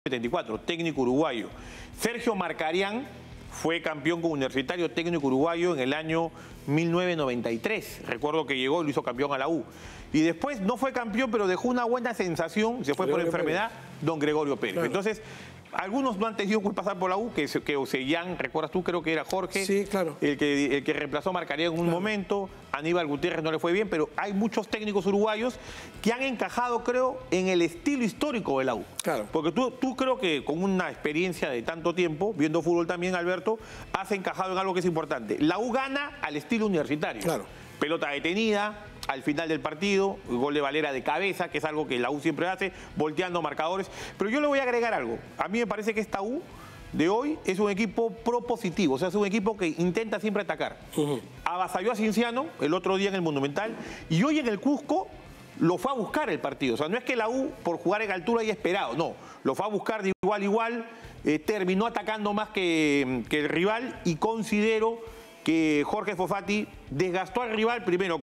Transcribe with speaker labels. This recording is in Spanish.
Speaker 1: 74, técnico uruguayo. Sergio Marcarián fue campeón con Universitario, técnico uruguayo, en el año 1993. Recuerdo que llegó y lo hizo campeón a la U. Y después no fue campeón, pero dejó una buena sensación, se fue por enfermedad, don Gregorio Pérez. Claro. Entonces, algunos no han tenido que pasar por la U, que Ocellán, ¿recuerdas tú? Creo que era Jorge,
Speaker 2: sí, claro,
Speaker 1: el que reemplazó a Marcarián en un momento. Aníbal Gutiérrez no le fue bien, pero hay muchos técnicos uruguayos que han encajado, creo, en el estilo histórico de la U.
Speaker 2: Claro.
Speaker 1: Porque tú creo que con una experiencia de tanto tiempo, viendo fútbol también, Alberto, has encajado en algo que es importante. La U gana al estilo universitario.
Speaker 2: Claro.
Speaker 1: Pelota detenida, al final del partido, gol de Valera de cabeza, que es algo que la U siempre hace, volteando marcadores. Pero yo le voy a agregar algo. A mí me parece que esta U de hoy es un equipo propositivo, o sea, es un equipo que intenta siempre atacar. Avasalló a Cienciano el otro día en el Monumental y hoy en el Cusco lo fue a buscar el partido. O sea, no es que la U por jugar en altura haya esperado, no. Lo fue a buscar de igual a igual, terminó atacando más que el rival y considero que Jorge Fossati desgastó al rival primero